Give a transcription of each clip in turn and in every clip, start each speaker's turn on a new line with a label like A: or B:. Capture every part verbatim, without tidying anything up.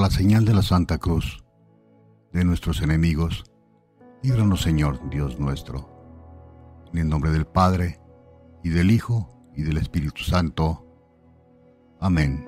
A: la señal de la Santa Cruz de nuestros enemigos, líbranos, Señor Dios nuestro. En el nombre del Padre, y del Hijo, y del Espíritu Santo. Amén.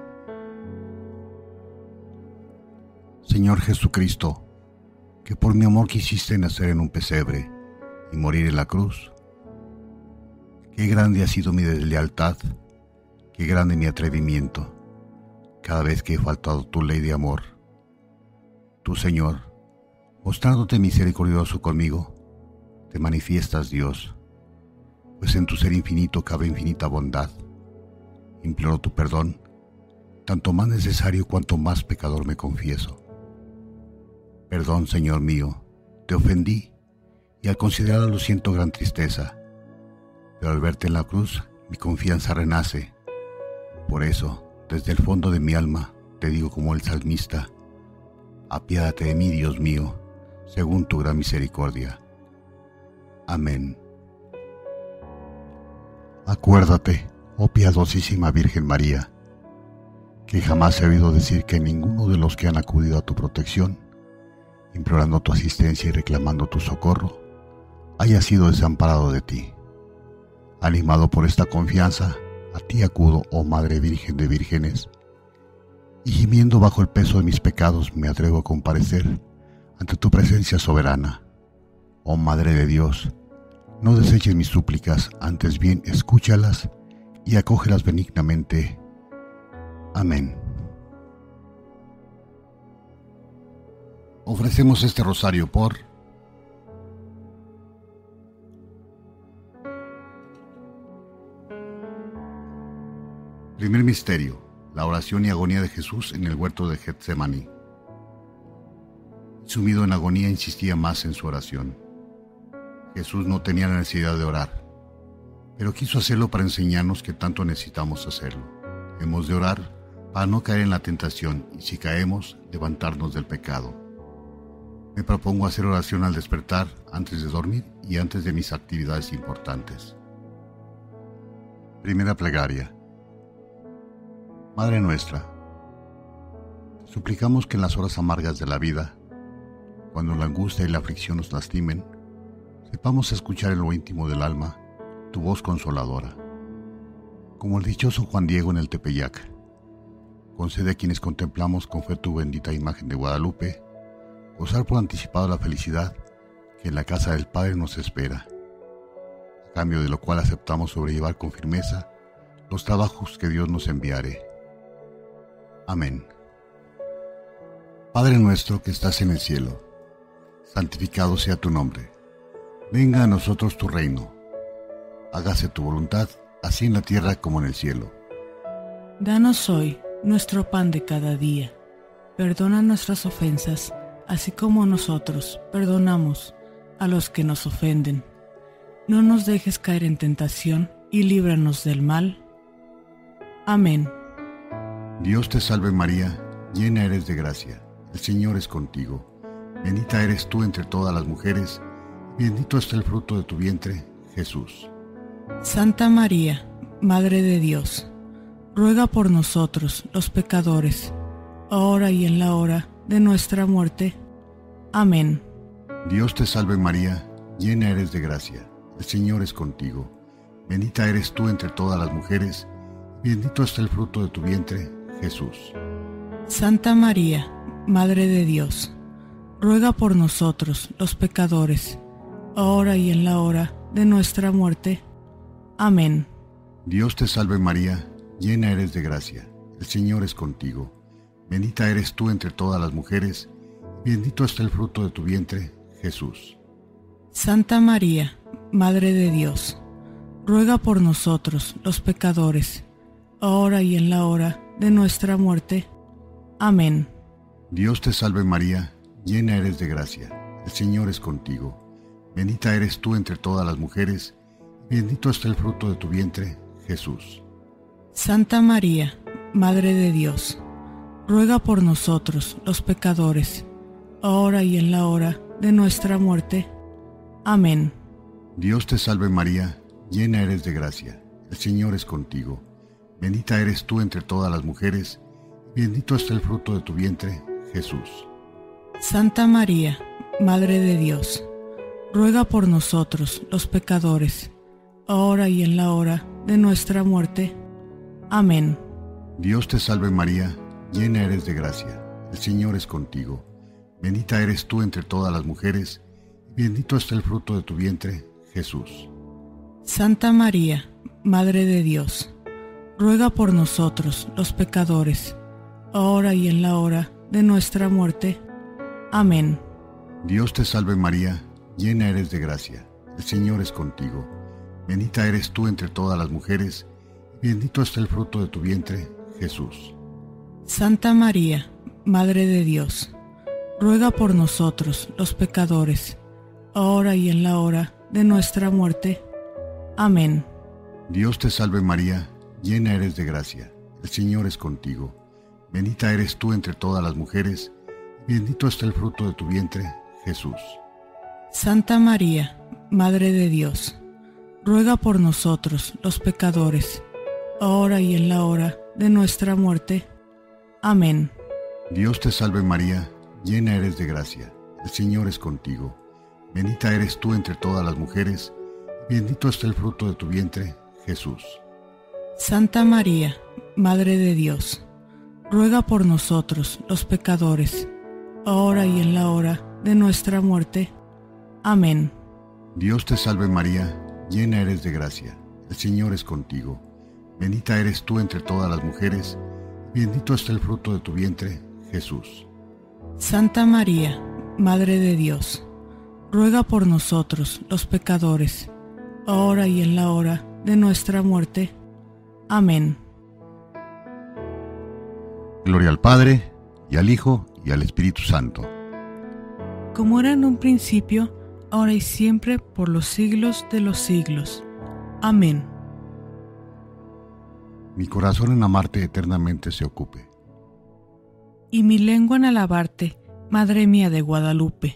A: Señor Jesucristo, que por mi amor quisiste nacer en un pesebre y morir en la cruz, qué grande ha sido mi deslealtad, qué grande mi atrevimiento, cada vez que he faltado tu ley de amor. Tú, Señor, mostrándote misericordioso conmigo, te manifiestas, Dios, pues en tu ser infinito cabe infinita bondad. Imploro tu perdón, tanto más necesario cuanto más pecador me confieso. Perdón, Señor mío, te ofendí, y al considerarlo siento gran tristeza, pero al verte en la cruz mi confianza renace. Por eso, desde el fondo de mi alma, te digo como el salmista: apiádate de mí, Dios mío, según tu gran misericordia. Amén. Acuérdate, oh piadosísima Virgen María, que jamás he oído decir que ninguno de los que han acudido a tu protección, implorando tu asistencia y reclamando tu socorro, haya sido desamparado de ti. Animado por esta confianza, a ti acudo, oh Madre Virgen de Vírgenes, y gimiendo bajo el peso de mis pecados me atrevo a comparecer ante tu presencia soberana. Oh Madre de Dios, no deseches mis súplicas, antes bien escúchalas y acógelas benignamente. Amén. Ofrecemos este rosario por Primer misterio: la oración y agonía de Jesús en el huerto de Getsemaní. Sumido en agonía, insistía más en su oración. Jesús no tenía la necesidad de orar, pero quiso hacerlo para enseñarnos que tanto necesitamos hacerlo. Hemos de orar para no caer en la tentación y, si caemos, levantarnos del pecado. Me propongo hacer oración al despertar, antes de dormir y antes de mis actividades importantes. Primera plegaria. Madre nuestra, te suplicamos que en las horas amargas de la vida, cuando la angustia y la aflicción nos lastimen, sepamos escuchar en lo íntimo del alma tu voz consoladora. Como el dichoso Juan Diego en el Tepeyac, concede a quienes contemplamos con fe tu bendita imagen de Guadalupe, gozar por anticipado la felicidad que en la casa del Padre nos espera, a cambio de lo cual aceptamos sobrellevar con firmeza los trabajos que Dios nos enviare. Amén. Padre nuestro que estás en el cielo, santificado sea tu nombre. Venga a nosotros tu reino. Hágase tu voluntad, así en la tierra como en el cielo.
B: Danos hoy nuestro pan de cada día. Perdona nuestras ofensas, así como nosotros perdonamos a los que nos ofenden. No nos dejes caer en tentación y líbranos del mal. Amén.
A: Dios te salve María, llena eres de gracia, el Señor es contigo. Bendita eres tú entre todas las mujeres, y bendito es el fruto de tu vientre, Jesús.
B: Santa María, Madre de Dios, ruega por nosotros los pecadores, ahora y en la hora de nuestra muerte. Amén.
A: Dios te salve María, llena eres de gracia, el Señor es contigo. Bendita eres tú entre todas las mujeres, y bendito es el fruto de tu vientre, Jesús.
B: Santa María, Madre de Dios, ruega por nosotros los pecadores, ahora y en la hora de nuestra muerte. Amén.
A: Dios te salve María, llena eres de gracia, el Señor es contigo. Bendita eres tú entre todas las mujeres, y bendito es el fruto de tu vientre, Jesús.
B: Santa María, Madre de Dios, ruega por nosotros los pecadores, ahora y en la hora de nuestra muerte. Amén.
A: Dios te salve María, llena eres de gracia, el Señor es contigo. Bendita eres tú entre todas las mujeres, y bendito es el fruto de tu vientre, Jesús.
B: Santa María, Madre de Dios, ruega por nosotros los pecadores, ahora y en la hora de nuestra muerte. Amén.
A: Dios te salve María, llena eres de gracia, el Señor es contigo. Bendita eres tú entre todas las mujeres, y bendito es el fruto de tu vientre, Jesús.
B: Santa María, Madre de Dios, ruega por nosotros los pecadores, ahora y en la hora de nuestra muerte. Amén.
A: Dios te salve María, llena eres de gracia, el Señor es contigo. Bendita eres tú entre todas las mujeres, y bendito es el fruto de tu vientre, Jesús.
B: Santa María, Madre de Dios, ruega por nosotros los pecadores, ahora y en la hora de nuestra muerte. Amén.
A: Dios te salve María, llena eres de gracia, el Señor es contigo. Bendita eres tú entre todas las mujeres, y bendito es el fruto de tu vientre, Jesús.
B: Santa María, Madre de Dios, ruega por nosotros los pecadores, ahora y en la hora de nuestra muerte. Amén.
A: Dios te salve María, llena eres de gracia, el Señor es contigo. Bendita eres tú entre todas las mujeres, y bendito es el fruto de tu vientre, Jesús.
B: Santa María, Madre de Dios, ruega por nosotros los pecadores, ahora y en la hora de nuestra muerte. Amén.
A: Dios te salve María, llena eres de gracia, el Señor es contigo. Bendita eres tú entre todas las mujeres, y bendito es el fruto de tu vientre, Jesús.
B: Santa María, Madre de Dios, ruega por nosotros los pecadores, ahora y en la hora de nuestra muerte. Amén.
A: Dios te salve María, llena eres de gracia, el Señor es contigo. Bendita eres tú entre todas las mujeres, y bendito es el fruto de tu vientre, Jesús.
B: Santa María, Madre de Dios, ruega por nosotros los pecadores, ahora y en la hora de nuestra muerte. Amén.
A: Gloria al Padre, y al Hijo, y al Espíritu Santo.
B: Como era en un principio, ahora y siempre, por los siglos de los siglos. Amén.
A: Mi corazón en amarte eternamente se ocupe.
B: Y mi lengua en alabarte, Madre mía de Guadalupe.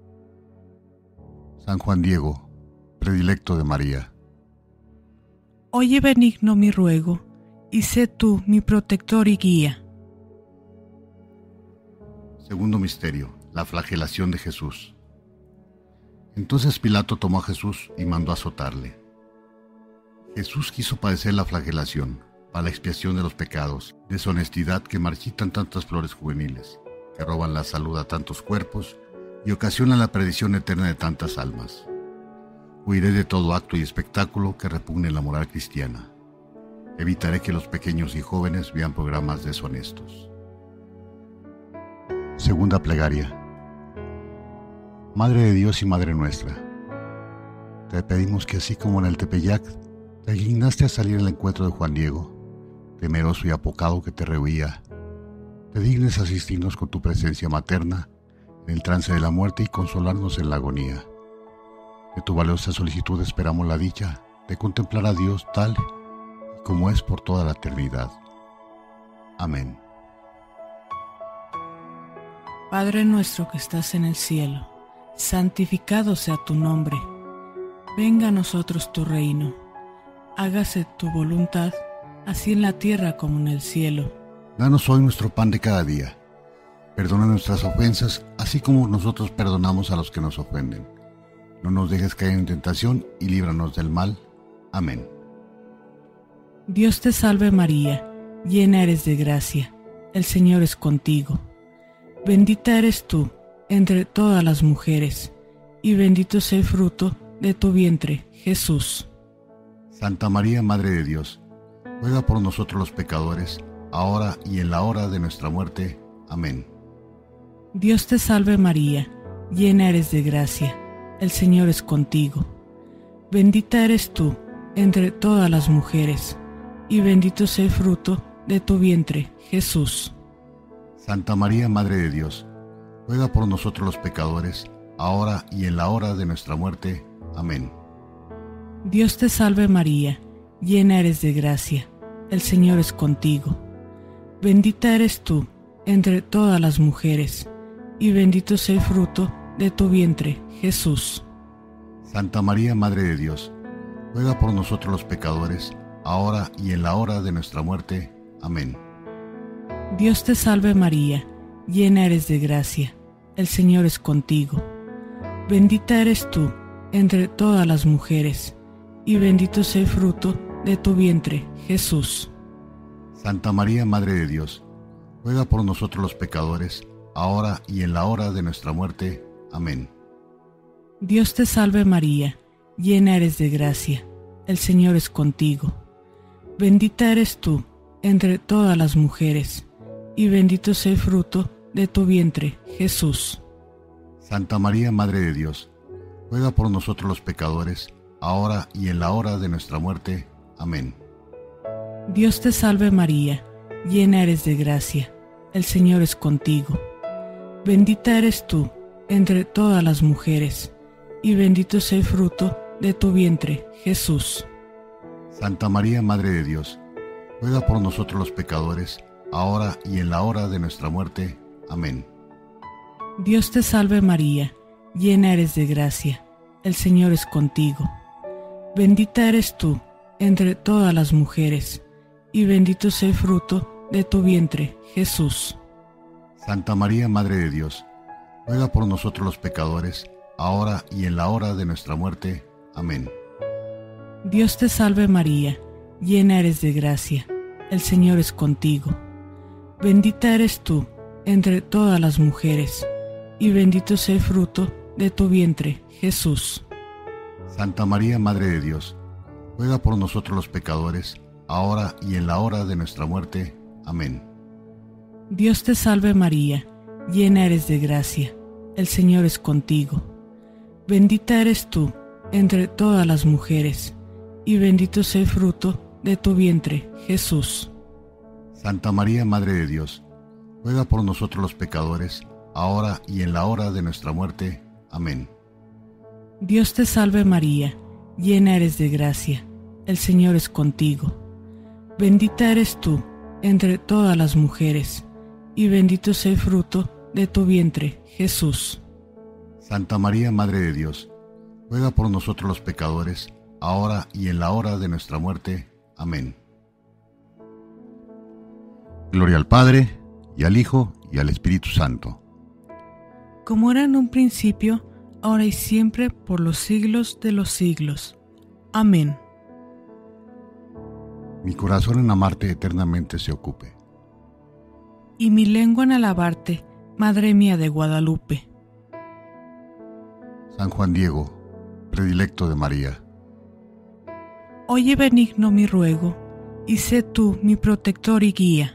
A: San Juan Diego, predilecto de María.
B: Oye benigno mi ruego, y sé tú mi protector y guía.
A: Segundo misterio, la flagelación de Jesús. Entonces Pilato tomó a Jesús y mandó azotarle. Jesús quiso padecer la flagelación para la expiación de los pecados, deshonestidad que marchitan tantas flores juveniles, que roban la salud a tantos cuerpos y ocasionan la perdición eterna de tantas almas. Huiré de todo acto y espectáculo que repugne la moral cristiana. Evitaré que los pequeños y jóvenes vean programas deshonestos. Segunda plegaria. Madre de Dios y Madre nuestra, te pedimos que así como en el Tepeyac te dignaste a salir al encuentro de Juan Diego, temeroso y apocado que te rehuía, te dignes asistirnos con tu presencia materna en el trance de la muerte y consolarnos en la agonía. De tu valiosa solicitud esperamos la dicha de contemplar a Dios tal y como es por toda la eternidad. Amén.
B: Padre nuestro que estás en el cielo, santificado sea tu nombre. Venga a nosotros tu reino. Hágase tu voluntad, así en la tierra como en el cielo.
A: Danos hoy nuestro pan de cada día. Perdona nuestras ofensas, así como nosotros perdonamos a los que nos ofenden. No nos dejes caer en tentación y líbranos del mal. Amén.
B: Dios te salve María, llena eres de gracia. El Señor es contigo. Bendita eres tú entre todas las mujeres, y bendito es el fruto de tu vientre, Jesús.
A: Santa María, Madre de Dios, ruega por nosotros los pecadores, ahora y en la hora de nuestra muerte. Amén.
B: Dios te salve María, llena eres de gracia, el Señor es contigo. Bendita eres tú entre todas las mujeres, y bendito es el fruto de tu vientre, Jesús.
A: Santa María, Madre de Dios, ruega por nosotros los pecadores, ahora y en la hora de nuestra muerte. Amén.
B: Dios te salve María, llena eres de gracia, el Señor es contigo. Bendita eres tú entre todas las mujeres, y bendito es el fruto de tu vientre, Jesús.
A: Santa María, Madre de Dios, ruega por nosotros los pecadores, ahora y en la hora de nuestra muerte. Amén.
B: Dios te salve María, llena eres de gracia, el Señor es contigo. Bendita eres tú entre todas las mujeres, y bendito es el fruto de tu vientre, Jesús.
A: Santa María, Madre de Dios, ruega por nosotros los pecadores, ahora y en la hora de nuestra muerte. Amén.
B: Dios te salve María, llena eres de gracia, el Señor es contigo. Bendita eres tú entre todas las mujeres, y bendito es el fruto de tu vientre, Jesús.
A: Santa María, Madre de Dios, ruega por nosotros los pecadores, ahora y en la hora de nuestra muerte. Amén.
B: Dios te salve María, llena eres de gracia, el Señor es contigo. Bendita eres tú entre todas las mujeres, y bendito es el fruto de tu vientre, Jesús.
A: Santa María, Madre de Dios, ruega por nosotros los pecadores, ahora y en la hora de nuestra muerte. Amén.
B: Dios te salve María, llena eres de gracia, el Señor es contigo. Bendita eres tú entre todas las mujeres, y bendito es el fruto de tu vientre, Jesús.
A: Santa María, Madre de Dios, ruega por nosotros los pecadores, ahora y en la hora de nuestra muerte. Amén.
B: Dios te salve María, llena eres de gracia, el Señor es contigo. Bendita eres tú entre todas las mujeres, y bendito es el fruto de tu vientre, Jesús.
A: Santa María, Madre de Dios, ruega por nosotros los pecadores, ahora y en la hora de nuestra muerte. Amén.
B: Dios te salve María, llena eres de gracia, el Señor es contigo. Bendita eres tú entre todas las mujeres, y bendito es el fruto de tu vientre, Jesús.
A: Santa María, Madre de Dios, ruega por nosotros los pecadores, ahora y en la hora de nuestra muerte. Amén.
B: Dios te salve María, llena eres de gracia, el Señor es contigo. Bendita eres tú entre todas las mujeres, y bendito es el fruto de tu vientre, Jesús.
A: Santa María, Madre de Dios, ruega por nosotros los pecadores, ahora y en la hora de nuestra muerte. Amén. Gloria al Padre, y al Hijo, y al Espíritu Santo.
B: Como era en un principio, ahora y siempre, por los siglos de los siglos. Amén.
A: Mi corazón en amarte eternamente se ocupe.
B: Y mi lengua en alabarte, Madre mía de Guadalupe.
A: San Juan Diego, predilecto de María.
B: Oye benigno mi ruego, y sé tú mi protector y guía.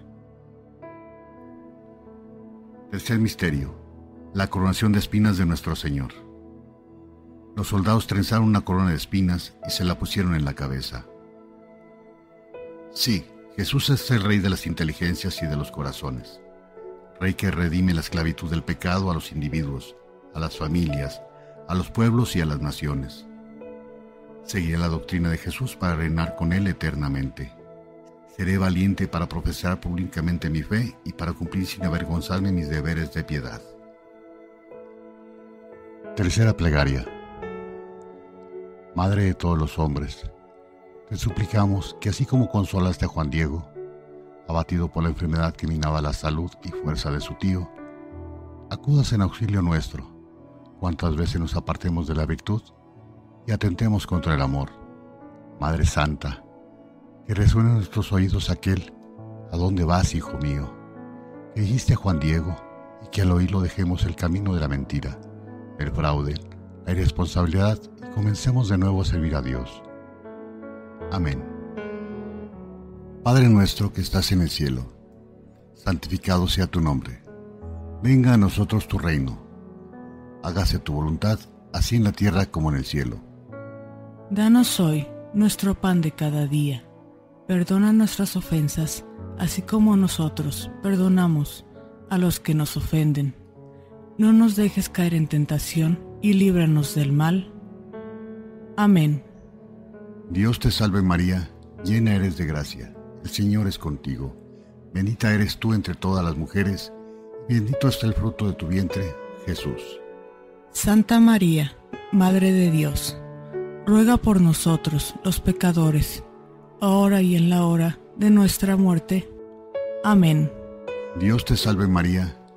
A: Tercer misterio, la coronación de espinas de nuestro Señor. Los soldados trenzaron una corona de espinas y se la pusieron en la cabeza. Sí, Jesús es el Rey de las inteligencias y de los corazones. Rey que redime la esclavitud del pecado a los individuos, a las familias, a los pueblos y a las naciones. Seguiré la doctrina de Jesús para reinar con Él eternamente. Seré valiente para profesar públicamente mi fe y para cumplir sin avergonzarme mis deberes de piedad. Tercera plegaria. Madre de todos los hombres, te suplicamos que así como consolaste a Juan Diego, abatido por la enfermedad que minaba la salud y fuerza de su tío, acudas en auxilio nuestro, cuantas veces nos apartemos de la virtud y atentemos contra el amor. Madre Santa, que resuene en nuestros oídos aquel «¿A dónde vas, hijo mío?», que dijiste a Juan Diego, y que al oírlo dejemos el camino de la mentira, el fraude, la irresponsabilidad y comencemos de nuevo a servir a Dios. Amén. Padre nuestro que estás en el cielo, santificado sea tu nombre. Venga a nosotros tu reino. Hágase tu voluntad, así en la tierra como en el cielo.
B: Danos hoy nuestro pan de cada día. Perdona nuestras ofensas, así como nosotros perdonamos a los que nos ofenden. No nos dejes caer en tentación y líbranos del mal. Amén.
A: Dios te salve María, llena eres de gracia. El Señor es contigo. Bendita eres tú entre todas las mujeres, y bendito es el fruto de tu vientre, Jesús.
B: Santa María, Madre de Dios, ruega por nosotros, los pecadores, ahora y en la hora de nuestra muerte. Amén.
A: Dios te salve María,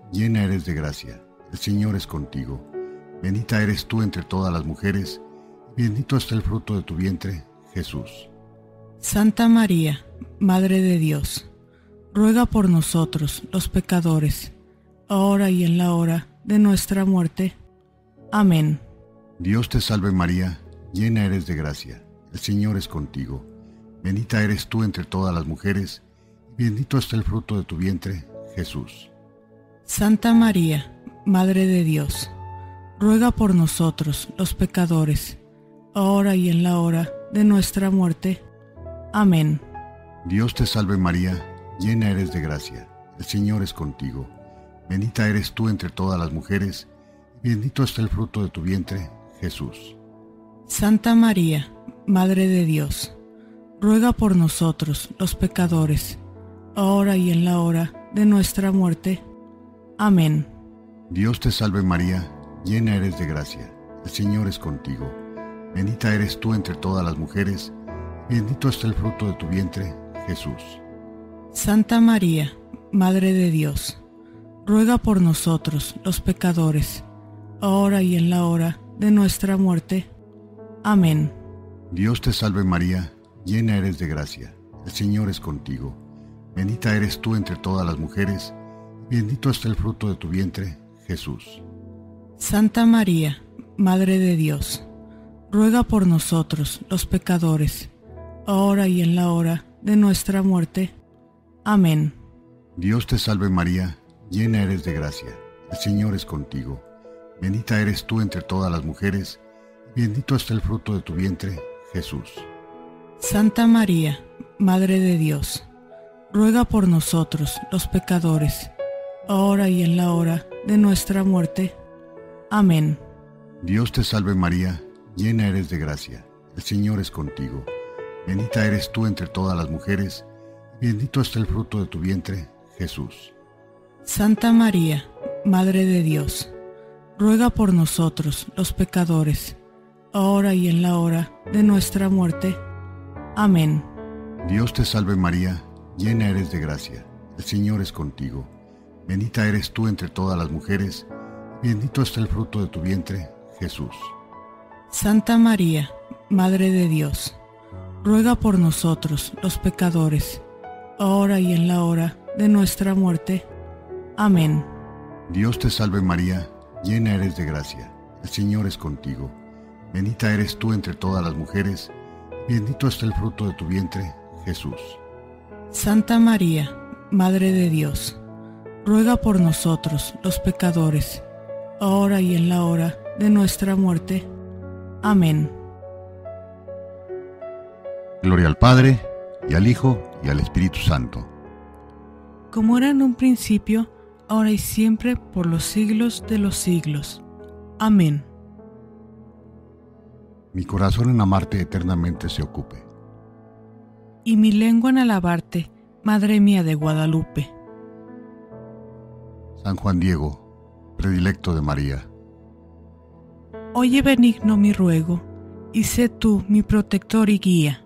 A: llena eres de gracia, el Señor es contigo. Bendita eres tú entre todas las mujeres, y bendito está el fruto de tu vientre, Jesús.
B: Santa María, Madre de Dios, ruega por nosotros los pecadores, ahora y en la hora de nuestra muerte. Amén.
A: Dios te salve María, llena eres de gracia, el Señor es contigo. Bendita eres tú entre todas las mujeres, y bendito está el fruto de tu vientre, Jesús.
B: Santa María, Madre de Dios, ruega por nosotros los pecadores, ahora y en la hora de nuestra muerte. Amén.
A: Dios te salve María, llena eres de gracia, el Señor es contigo. Bendita eres tú entre todas las mujeres, y bendito está el fruto de tu vientre, Jesús.
B: Santa María, Madre de Dios, ruega por nosotros los pecadores, ahora y en la hora de nuestra muerte. Amén.
A: Dios te salve María, llena eres de gracia, el Señor es contigo. Bendita eres tú entre todas las mujeres, y bendito está el fruto de tu vientre, Jesús.
B: Santa María, Madre de Dios, ruega por nosotros los pecadores, ahora y en la hora de nuestra muerte. Amén.
A: Dios te salve María, llena eres de gracia, el Señor es contigo. Bendita eres tú entre todas las mujeres, y bendito está el fruto de tu vientre, Jesús.
B: Santa María, Madre de Dios, ruega por nosotros los pecadores, ahora y en la hora de nuestra muerte. Amén.
A: Dios te salve María, llena eres de gracia, el Señor es contigo. Bendita eres tú entre todas las mujeres, y bendito está el fruto de tu vientre, Jesús.
B: Santa María, Madre de Dios, ruega por nosotros los pecadores, ahora y en la hora de nuestra muerte. Amén.
A: Dios te salve María, llena eres de gracia, el Señor es contigo. Bendita eres tú entre todas las mujeres, y bendito está el fruto de tu vientre, Jesús.
B: Santa María, Madre de Dios, ruega por nosotros los pecadores, ahora y en la hora de nuestra muerte. Amén.
A: Dios te salve María, llena eres de gracia, el Señor es contigo. Bendita eres tú entre todas las mujeres, y bendito está el fruto de tu vientre, Jesús.
B: Santa María, Madre de Dios, ruega por nosotros los pecadores, ahora y en la hora de nuestra muerte. Amén.
A: Dios te salve María, llena eres de gracia, el Señor es contigo. Bendita eres tú entre todas las mujeres, y bendito está el fruto de tu vientre, Jesús.
B: Santa María, Madre de Dios, ruega por nosotros los pecadores, ahora y en la hora de nuestra muerte. Amén.
A: Gloria al Padre, y al Hijo, y al Espíritu Santo.
B: Como era en un principio, ahora y siempre, por los siglos de los siglos. Amén.
A: Mi corazón en amarte eternamente se ocupe.
B: Y mi lengua en alabarte, Madre mía de Guadalupe.
A: San Juan Diego, predilecto de María.
B: Oye benigno mi ruego, y sé tú mi protector y guía.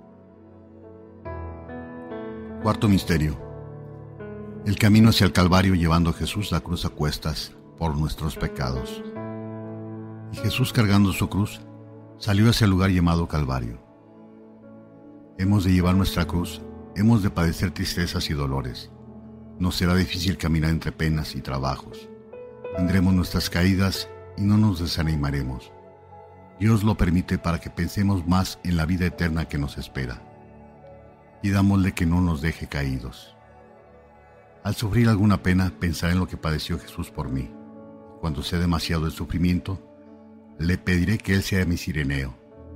A: Cuarto misterio. El camino hacia el Calvario llevando a Jesús la cruz a cuestas por nuestros pecados. Y Jesús, cargando su cruz, salió hacia el lugar llamado Calvario. Hemos de llevar nuestra cruz, hemos de padecer tristezas y dolores. Nos será difícil caminar entre penas y trabajos. Tendremos nuestras caídas y no nos desanimaremos. Dios lo permite para que pensemos más en la vida eterna que nos espera. Pidámosle que no nos deje caídos. Al sufrir alguna pena, pensaré en lo que padeció Jesús por mí. Cuando sea demasiado el sufrimiento, le pediré que Él sea mi Cireneo.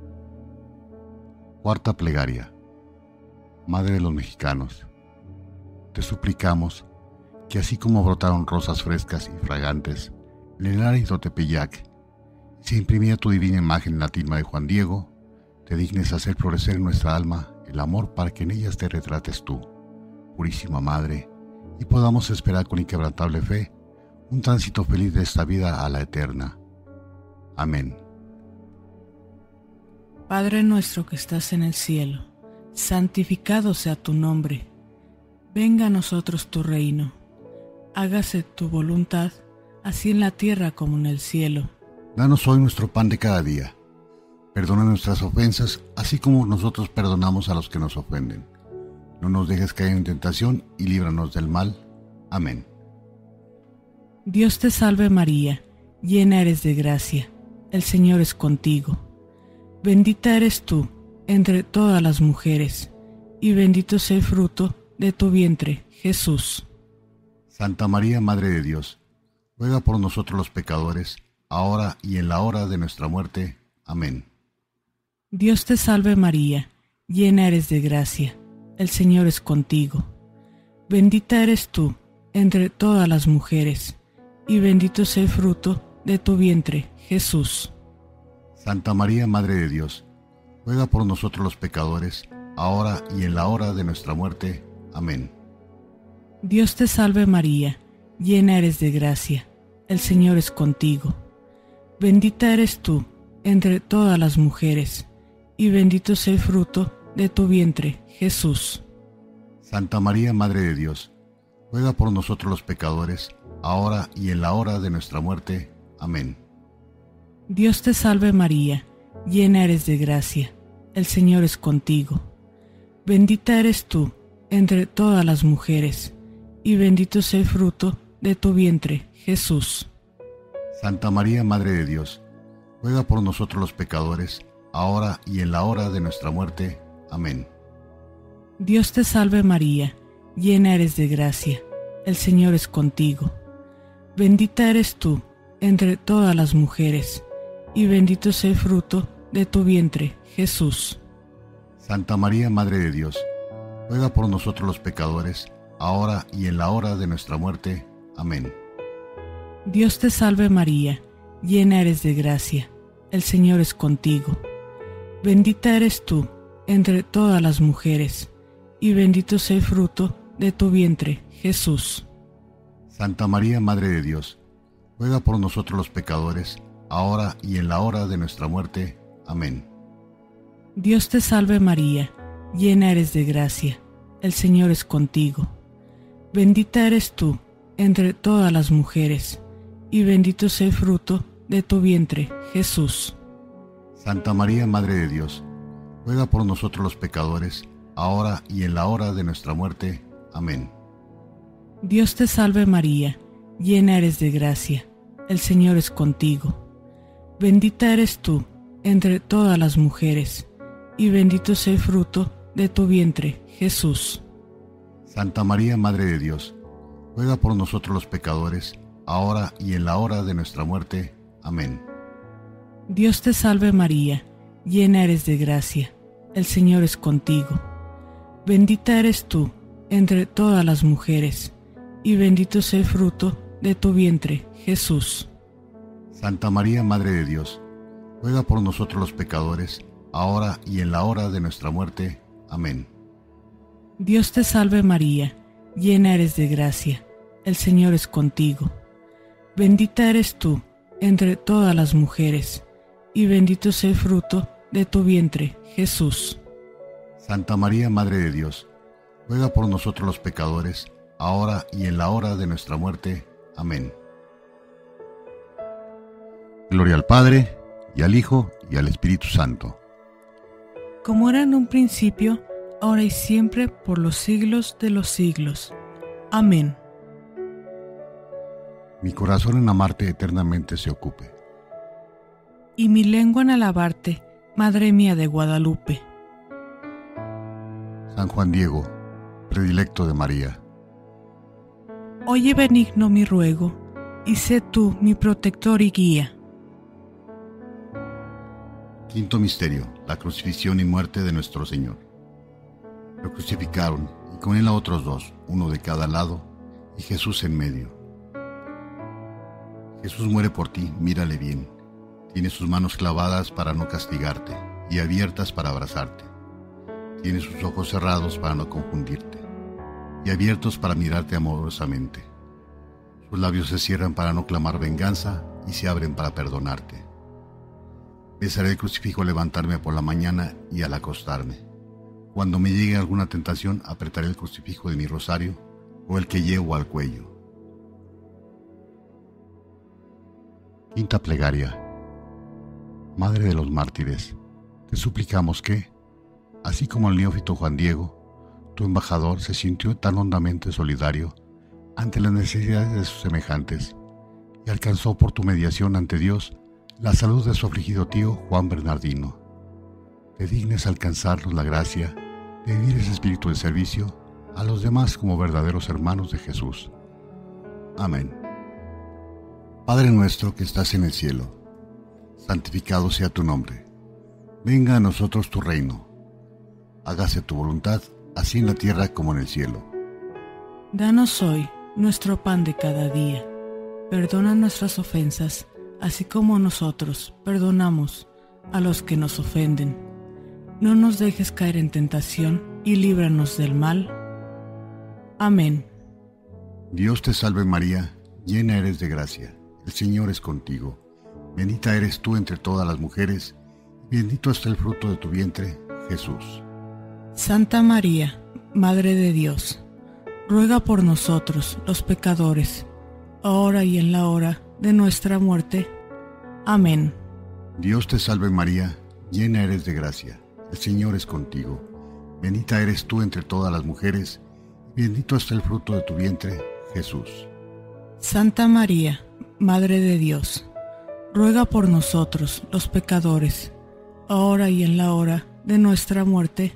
A: Cuarta plegaria. Madre de los mexicanos, te suplicamos que así como brotaron rosas frescas y fragantes en el árido Tepeyac, y se imprimía tu divina imagen en la tilma de Juan Diego, te dignes hacer florecer en nuestra alma el amor para que en ellas te retrates tú, purísima Madre, y podamos esperar con inquebrantable fe un tránsito feliz de esta vida a la eterna. Amén.
B: Padre nuestro que estás en el cielo, santificado sea tu nombre. Venga a nosotros tu reino. hágase tu voluntad, así en la tierra como en el cielo.
A: Danos hoy nuestro pan de cada día. Perdona nuestras ofensas, así como nosotros perdonamos a los que nos ofenden. No nos dejes caer en tentación y líbranos del mal. Amén.
B: Dios te salve María, llena eres de gracia, el Señor es contigo. Bendita eres tú entre todas las mujeres, y bendito sea el fruto de tu vientre, Jesús.
A: Santa María, Madre de Dios, ruega por nosotros los pecadores, ahora y en la hora de nuestra muerte. Amén.
B: Dios te salve María, llena eres de gracia, el Señor es contigo. Bendita eres tú entre todas las mujeres, y bendito sea el fruto de tu vientre, Jesús.
A: Santa María, Madre de Dios, ruega por nosotros los pecadores, ahora y en la hora de nuestra muerte. Amén.
B: Dios te salve María, llena eres de gracia, el Señor es contigo. Bendita eres tú entre todas las mujeres, y bendito sea el fruto de tu vientre, Jesús.
A: Santa María, Madre de Dios, ruega por nosotros los pecadores, ahora y en la hora de nuestra muerte. Amén.
B: Dios te salve María, llena eres de gracia, el Señor es contigo. Bendita eres tú entre todas las mujeres, y bendito sea el fruto de tu vientre, Jesús.
A: Santa María, Madre de Dios, ruega por nosotros los pecadores, ahora y en la hora de nuestra muerte. Amén.
B: Dios te salve María, llena eres de gracia, el Señor es contigo. Bendita eres tú entre todas las mujeres, y bendito sea el fruto de tu vientre, Jesús.
A: Santa María, Madre de Dios, ruega por nosotros los pecadores, ahora y en la hora de nuestra muerte. Amén.
B: Dios te salve María, llena eres de gracia, el Señor es contigo. Bendita eres tú entre todas las mujeres, y bendito sea el fruto de tu vientre, Jesús.
A: Santa María, Madre de Dios, ruega por nosotros los pecadores, ahora y en la hora de nuestra muerte. Amén.
B: Dios te salve María, llena eres de gracia, el Señor es contigo. Bendita eres tú entre todas las mujeres, y bendito sea el fruto de tu vientre, Jesús.
A: Santa María, Madre de Dios, ruega por nosotros los pecadores, ahora y en la hora de nuestra muerte. Amén.
B: Dios te salve María, llena eres de gracia, el Señor es contigo. Bendita eres tú entre todas las mujeres, y bendito sea el fruto de tu vientre, Jesús.
A: Santa María, Madre de Dios, ruega por nosotros los pecadores, ahora y en la hora de nuestra muerte. Amén.
B: Dios te salve María, llena eres de gracia, el Señor es contigo. Bendita eres tú entre todas las mujeres, y bendito sea el fruto de tu vientre, Jesús.
A: Santa María, Madre de Dios, ruega por nosotros los pecadores, ahora y en la hora de nuestra muerte. Amén.
B: Dios te salve María, llena eres de gracia, el Señor es contigo. Bendita eres tú entre todas las mujeres, y bendito sea el fruto de tu vientre, Jesús.
A: Santa María, Madre de Dios, ruega por nosotros los pecadores, ahora y en la hora de nuestra muerte. Amén. Gloria al Padre, y al Hijo, y al Espíritu Santo.
B: Como era en un principio, ahora y siempre, por los siglos de los siglos. Amén.
A: Mi corazón en amarte eternamente se ocupe.
B: Y mi lengua en alabarte, Madre mía de Guadalupe.
A: San Juan Diego, predilecto de María.
B: Oye benigno mi ruego, y sé tú mi protector y guía.
A: Quinto misterio, la crucifixión y muerte de nuestro Señor. Lo crucificaron, y con él a otros dos, uno de cada lado, y Jesús en medio. Jesús muere por ti, mírale bien. Tiene sus manos clavadas para no castigarte, y abiertas para abrazarte. Tiene sus ojos cerrados para no confundirte, y abiertos para mirarte amorosamente. Sus labios se cierran para no clamar venganza, y se abren para perdonarte. Besaré el crucifijo al levantarme por la mañana y al acostarme. Cuando me llegue alguna tentación, apretaré el crucifijo de mi rosario, o el que llevo al cuello. Quinta plegaria. Madre de los mártires, te suplicamos que, así como el neófito Juan Diego, tu embajador se sintió tan hondamente solidario ante las necesidades de sus semejantes y alcanzó por tu mediación ante Dios la salud de su afligido tío Juan Bernardino, te dignes alcanzarnos la gracia de vivir ese espíritu de servicio a los demás como verdaderos hermanos de Jesús. Amén. Padre nuestro que estás en el cielo, santificado sea tu nombre. Venga a nosotros tu reino. Hágase tu voluntad, así en la tierra como en el cielo.
B: Danos hoy nuestro pan de cada día. Perdona nuestras ofensas, así como nosotros perdonamos a los que nos ofenden. No nos dejes caer en tentación y líbranos del mal. Amén.
A: Dios te salve María, llena eres de gracia. El Señor es contigo. Bendita eres tú entre todas las mujeres, y bendito es el fruto de tu vientre, Jesús.
B: Santa María, Madre de Dios, ruega por nosotros, los pecadores, ahora y en la hora de nuestra muerte. Amén.
A: Dios te salve María, llena eres de gracia. El Señor es contigo. Bendita eres tú entre todas las mujeres, y bendito es el fruto de tu vientre, Jesús.
B: Santa María, Madre de Dios, ruega por nosotros, los pecadores, ahora y en la hora de nuestra muerte.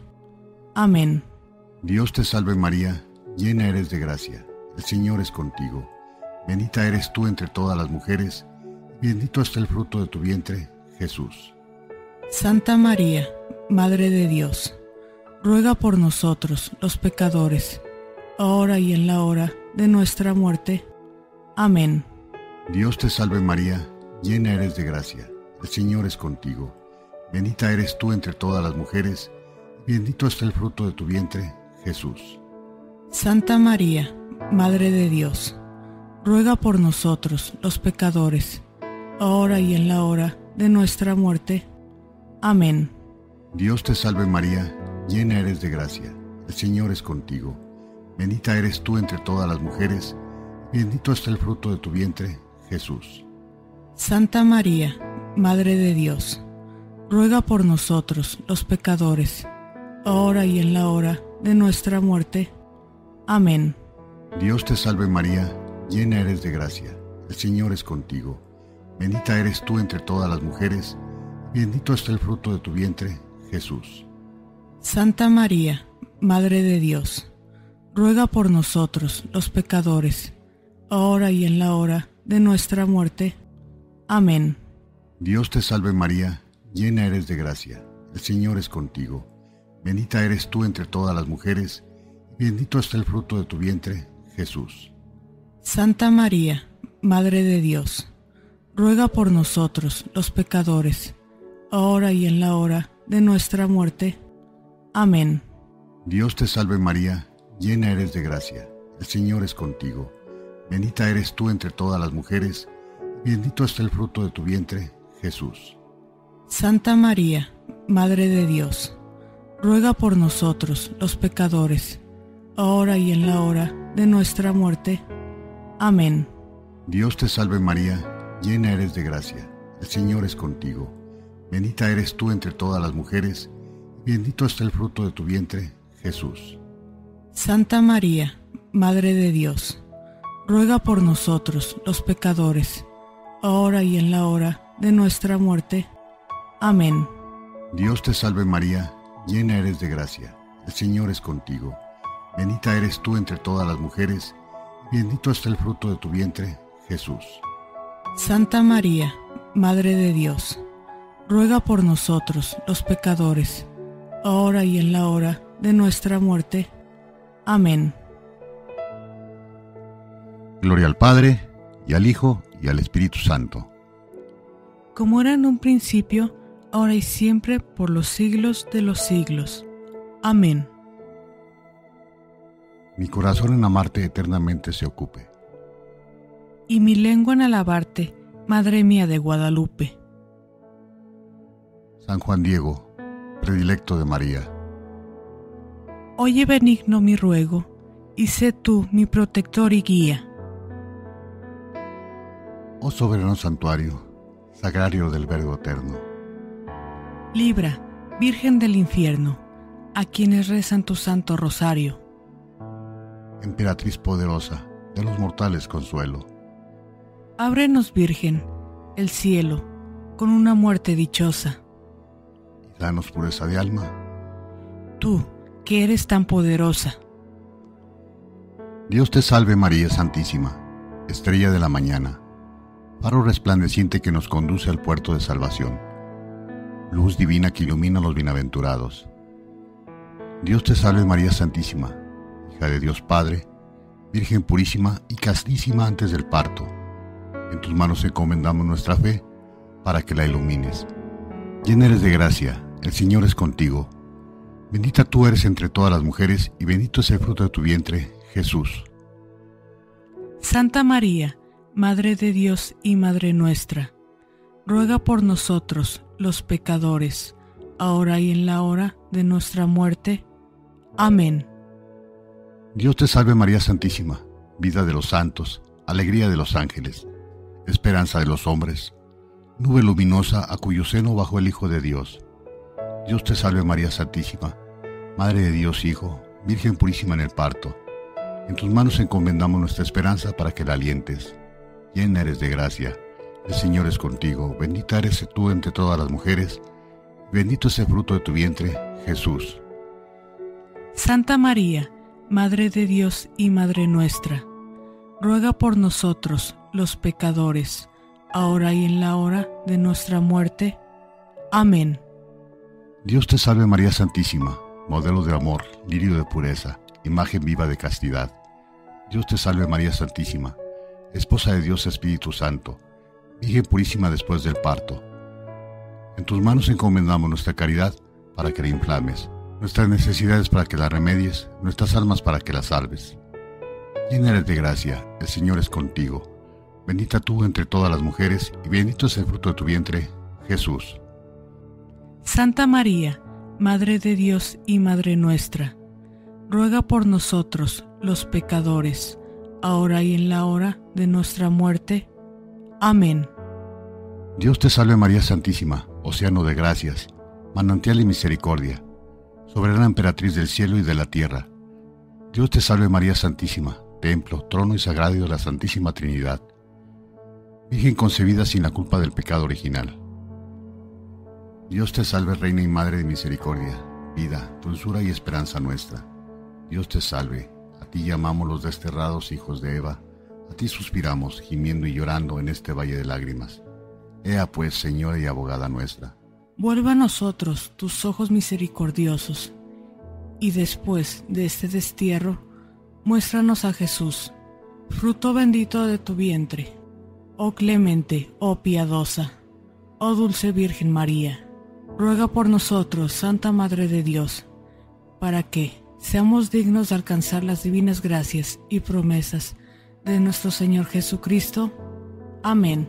B: Amén.
A: Dios te salve María, llena eres de gracia. El Señor es contigo. Bendita eres tú entre todas las mujeres, y bendito es el fruto de tu vientre, Jesús.
B: Santa María, Madre de Dios, ruega por nosotros, los pecadores, ahora y en la hora de nuestra muerte. Amén.
A: Dios te salve María, llena eres de gracia. El Señor es contigo. Bendita eres tú entre todas las mujeres, y bendito es el fruto de tu vientre, Jesús.
B: Santa María, Madre de Dios, ruega por nosotros, los pecadores, ahora y en la hora de nuestra muerte. Amén.
A: Dios te salve María, llena eres de gracia. El Señor es contigo. Bendita eres tú entre todas las mujeres, y bendito es el fruto de tu vientre, Jesús.
B: Santa María, Madre de Dios, ruega por nosotros, los pecadores, ahora y en la hora de nuestra muerte. Amén.
A: Dios te salve María, llena eres de gracia. El Señor es contigo. Bendita eres tú entre todas las mujeres, y bendito es el fruto de tu vientre, Jesús.
B: Santa María, Madre de Dios, ruega por nosotros, los pecadores, ahora y en la hora de nuestra muerte. Amén.
A: Dios te salve María, llena eres de gracia. El Señor es contigo. Bendita eres tú entre todas las mujeres, y bendito es el fruto de tu vientre, Jesús.
B: Santa María, Madre de Dios, ruega por nosotros, los pecadores, ahora y en la hora de nuestra muerte. Amén.
A: Dios te salve María, llena eres de gracia. El Señor es contigo. Bendita eres tú entre todas las mujeres, y bendito es el fruto de tu vientre, Jesús.
B: Santa María, Madre de Dios, ruega por nosotros, los pecadores, ahora y en la hora de nuestra muerte. Amén.
A: Dios te salve María, llena eres de gracia. El Señor es contigo. Bendita eres tú entre todas las mujeres, y bendito es el fruto de tu vientre, Jesús.
B: Santa María, Madre de Dios, ruega por nosotros, los pecadores, ahora y en la hora de nuestra muerte. Amén.
A: Dios te salve María, llena eres de gracia. El Señor es contigo. Bendita eres tú entre todas las mujeres, y bendito es el fruto de tu vientre, Jesús.
B: Santa María, Madre de Dios, ruega por nosotros, los pecadores, ahora y en la hora de nuestra muerte. Amén.
A: Gloria al Padre, y al Hijo, y al Espíritu Santo.
B: Como era en un principio, ahora y siempre, por los siglos de los siglos. Amén.
A: Mi corazón en amarte eternamente se ocupe.
B: Y mi lengua en alabarte, Madre mía de Guadalupe.
A: San Juan Diego, predilecto de María.
B: Oye benigno mi ruego, y sé tú mi protector y guía.
A: Oh soberano santuario, Sagrario del Verbo Eterno.
B: Libra, Virgen del infierno, a quienes rezan tu santo rosario.
A: Emperatriz poderosa, de los mortales consuelo.
B: Ábrenos, Virgen, el cielo, con una muerte dichosa.
A: Y danos pureza de alma.
B: Tú, que eres tan poderosa.
A: Dios te salve María Santísima, estrella de la mañana, faro resplandeciente que nos conduce al puerto de salvación, luz divina que ilumina a los bienaventurados. Dios te salve María Santísima, hija de Dios Padre, Virgen purísima y castísima antes del parto. En tus manos encomendamos nuestra fe, para que la ilumines. Llena eres de gracia, el Señor es contigo. Bendita tú eres entre todas las mujeres, y bendito es el fruto de tu vientre, Jesús.
B: Santa María, Madre de Dios y Madre nuestra, ruega por nosotros, los pecadores, ahora y en la hora de nuestra muerte. Amén.
A: Dios te salve María Santísima, vida de los santos, alegría de los ángeles, esperanza de los hombres, nube luminosa a cuyo seno bajó el Hijo de Dios. Dios te salve María Santísima, Madre de Dios Hijo, Virgen purísima en el parto. En tus manos encomendamos nuestra esperanza para que la alientes. Llena eres de gracia, el Señor es contigo, bendita eres tú entre todas las mujeres, bendito es el fruto de tu vientre, Jesús.
B: Santa María, Madre de Dios y Madre nuestra, ruega por nosotros, los pecadores, ahora y en la hora de nuestra muerte. Amén.
A: Dios te salve María Santísima, modelo de amor, lirio de pureza, imagen viva de castidad. Dios te salve María Santísima, esposa de Dios Espíritu Santo, Virgen purísima después del parto. En tus manos encomendamos nuestra caridad para que la inflames, nuestras necesidades para que las remedies, nuestras almas para que las salves. Llena eres de gracia, el Señor es contigo. Bendita tú entre todas las mujeres, y bendito es el fruto de tu vientre, Jesús.
B: Santa María, Madre de Dios y Madre nuestra, ruega por nosotros, los pecadores, ahora y en la hora de nuestra muerte. Amén.
A: Dios te salve María Santísima, océano de gracias, manantial y misericordia, soberana emperatriz del cielo y de la tierra. Dios te salve María Santísima, templo, trono y sagrario de la Santísima Trinidad, Virgen concebida sin la culpa del pecado original. Dios te salve Reina y Madre de misericordia, vida, dulzura y esperanza nuestra. Dios te salve, a ti llamamos los desterrados hijos de Eva, a ti suspiramos, gimiendo y llorando en este valle de lágrimas. Ea pues, Señora y abogada nuestra.
B: Vuelva a nosotros tus ojos misericordiosos, y después de este destierro, muéstranos a Jesús, fruto bendito de tu vientre. Oh clemente, oh piadosa, oh dulce Virgen María, ruega por nosotros, Santa Madre de Dios, para que seamos dignos de alcanzar las divinas gracias y promesas de nuestro Señor Jesucristo. Amén.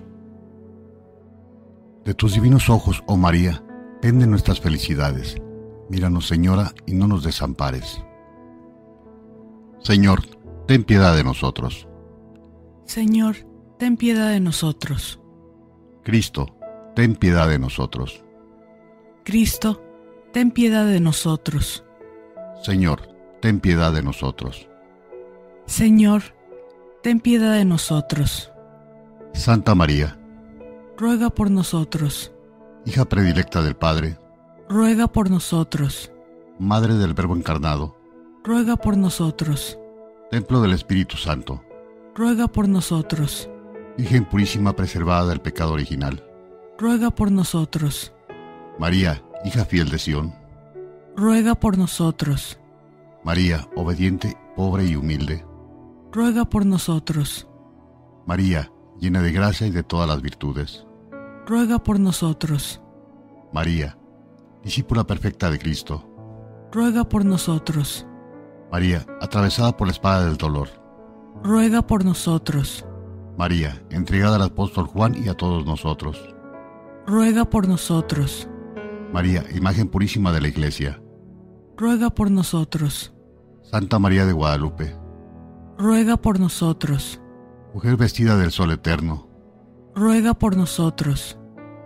A: De tus divinos ojos, oh María, penden nuestras felicidades. Míranos, Señora, y no nos desampares. Señor, ten piedad de nosotros.
B: Señor, ten piedad de nosotros.
A: Cristo, ten piedad de nosotros.
B: Cristo, ten piedad de nosotros.
A: Señor, ten piedad de nosotros.
B: Señor, ten piedad de nosotros.
A: Santa María,
B: ruega por nosotros.
A: hija predilecta del Padre,
B: ruega por nosotros.
A: Madre del Verbo encarnado,
B: ruega por nosotros.
A: Templo del Espíritu Santo,
B: ruega por nosotros.
A: Virgen purísima preservada del pecado original,
B: ruega por nosotros.
A: María, hija fiel de Sión,
B: ruega por nosotros.
A: María, obediente, pobre y humilde,
B: ruega por nosotros.
A: María, llena de gracia y de todas las virtudes,
B: ruega por nosotros.
A: María, discípula perfecta de Cristo,
B: ruega por nosotros.
A: María, atravesada por la espada del dolor,
B: ruega por nosotros.
A: María, entregada al apóstol Juan y a todos nosotros,
B: ruega por nosotros.
A: María, imagen purísima de la Iglesia,
B: ruega por nosotros.
A: Santa María de Guadalupe,
B: ruega por nosotros.
A: mujer vestida del sol eterno,
B: ruega por nosotros.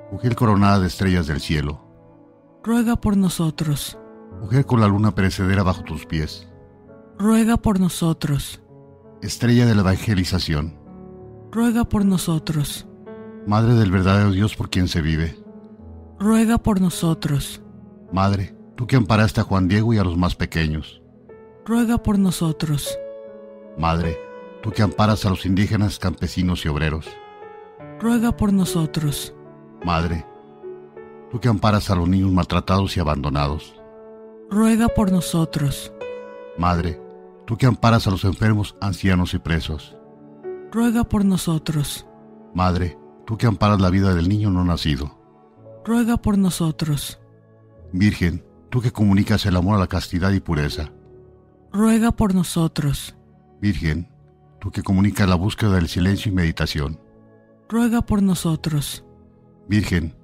A: Mujer coronada de estrellas del cielo,
B: ruega por nosotros.
A: mujer con la luna perecedera bajo tus pies,
B: Ruega por nosotros.
A: estrella de la evangelización,
B: Ruega por nosotros.
A: madre del verdadero Dios por quien se vive,
B: Ruega por nosotros.
A: madre, tú que amparaste a Juan Diego y a los más pequeños,
B: Ruega por nosotros.
A: madre, tú que amparas a los indígenas, campesinos y obreros,
B: Ruega por nosotros.
A: madre, tú que amparas a los niños maltratados y abandonados,
B: Ruega por nosotros.
A: madre, tú que amparas a los enfermos, ancianos y presos,
B: Ruega por nosotros.
A: madre, tú que amparas la vida del niño no nacido,
B: Ruega por nosotros.
A: Virgen, tú que comunicas el amor a la castidad y pureza,
B: Ruega por nosotros.
A: Virgen, tú que comunicas la búsqueda del silencio y meditación,
B: Ruega por nosotros.
A: Virgen,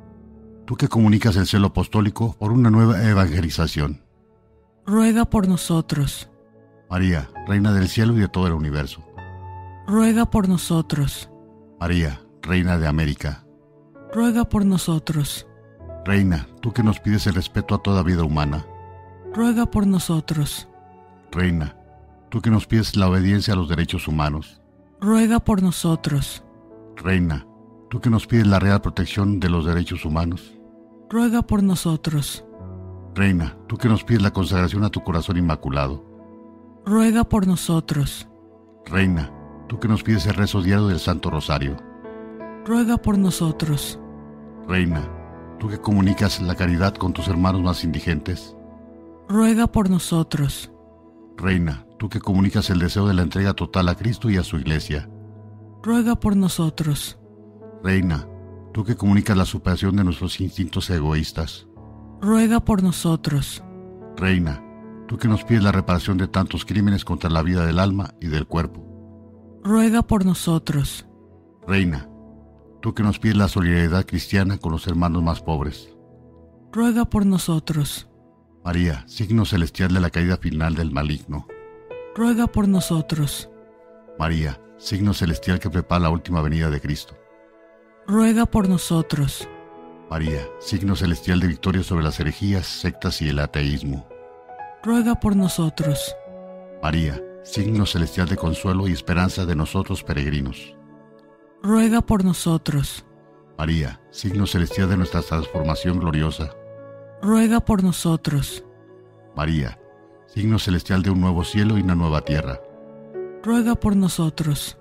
A: tú que comunicas el celo apostólico por una nueva evangelización,
B: Ruega por nosotros.
A: María, Reina del cielo y de todo el universo,
B: Ruega por nosotros.
A: María, Reina de América,
B: Ruega por nosotros.
A: Reina, tú que nos pides el respeto a toda vida humana,
B: Ruega por nosotros.
A: Reina, tú que nos pides la obediencia a los derechos humanos,
B: Ruega por nosotros.
A: Reina, tú que nos pides la real protección de los derechos humanos,
B: Ruega por nosotros.
A: Reina, tú que nos pides la consagración a tu corazón inmaculado,
B: Ruega por nosotros.
A: Reina, tú que nos pides el rezo diario del Santo Rosario,
B: Ruega por nosotros.
A: Reina, tú que comunicas la caridad con tus hermanos más indigentes,
B: Ruega por nosotros.
A: Reina, tú que comunicas el deseo de la entrega total a Cristo y a su Iglesia,
B: Ruega por nosotros.
A: Reina, tú que comunicas la superación de nuestros instintos egoístas,
B: Ruega por nosotros.
A: Reina, tú que nos pides la reparación de tantos crímenes contra la vida del alma y del cuerpo,
B: Ruega por nosotros.
A: Reina, tú que nos pides la solidaridad cristiana con los hermanos más pobres,
B: Ruega por nosotros.
A: María, signo celestial de la caída final del maligno,
B: Ruega por nosotros.
A: María, signo celestial que prepara la última venida de Cristo,
B: Ruega por nosotros.
A: María, signo celestial de victoria sobre las herejías, sectas y el ateísmo,
B: Ruega por nosotros.
A: María, signo celestial de consuelo y esperanza de nosotros peregrinos,
B: Ruega por nosotros.
A: María, signo celestial de nuestra transformación gloriosa,
B: Ruega por nosotros.
A: María, signo celestial de un nuevo cielo y una nueva tierra,
B: Ruega por nosotros.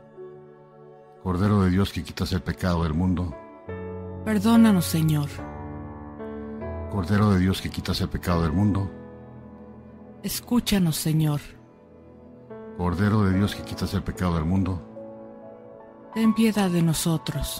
A: Cordero de Dios que quitas el pecado del mundo,
B: Perdónanos, Señor.
A: Cordero de Dios que quitas el pecado del mundo,
B: Escúchanos, Señor.
A: Cordero de Dios que quitas el pecado del mundo,
B: Ten piedad de nosotros.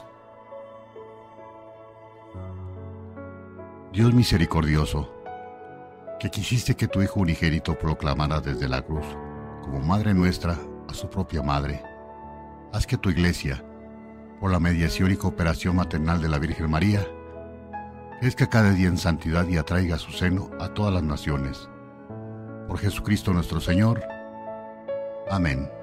A: Dios misericordioso, que quisiste que tu Hijo unigénito proclamara desde la cruz, como Madre nuestra, a su propia Madre, haz que tu Iglesia, por la mediación y cooperación maternal de la Virgen María, crezca cada día en santidad y atraiga a su seno a todas las naciones. Por Jesucristo nuestro Señor. Amén.